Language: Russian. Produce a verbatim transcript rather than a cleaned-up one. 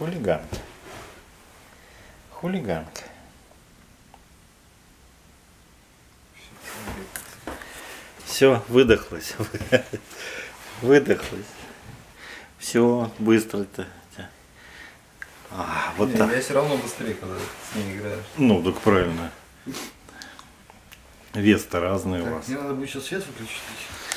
Хулиганка. Хулиганка. Все, выдохлась. Выдохлась. Все, быстро-то. А, вот не, так. Я все равно быстрее, когда с ней играешь. Ну, так правильно. Вес-то разный у вас. Мне надо будет сейчас свет выключить.